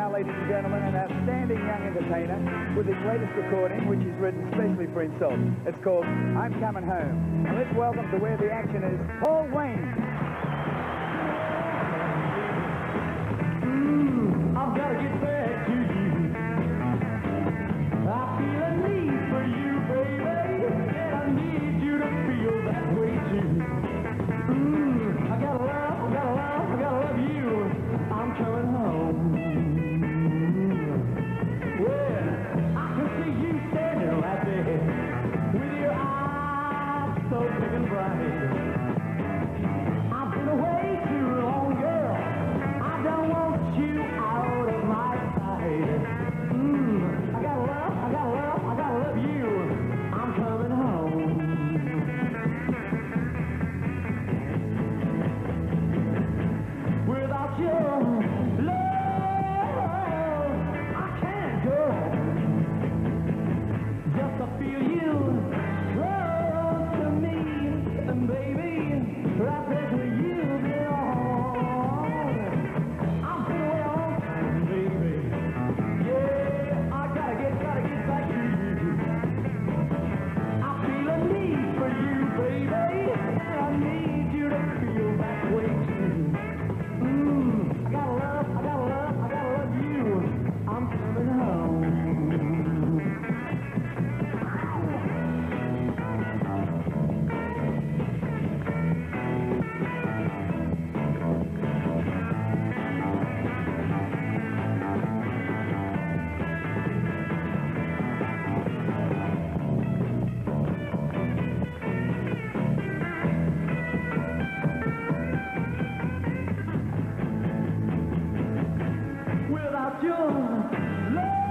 now, ladies and gentlemen, an outstanding young entertainer with his latest recording, which he's written especially for himself. It's called I'm Coming Home. And let's welcome to where the action is, Paul Wayne. I've got to get back to you. I feel a need for you, baby, and I need you to feel that way too. I gotta love you. I'm coming home. Well, I can see you standing right there with your eyes so big and bright. I've been away too long, girl. I don't want you out of my sight. I gotta love you. I'm coming home. Without your love, I can't go. Just to feel you close to me, and baby, right there where you belong. I've been away a long time, baby. Yeah, I gotta get back to you. I feel a need for you, baby, and I need you to feel that way too. I gotta love you. I'm coming home. Without your love.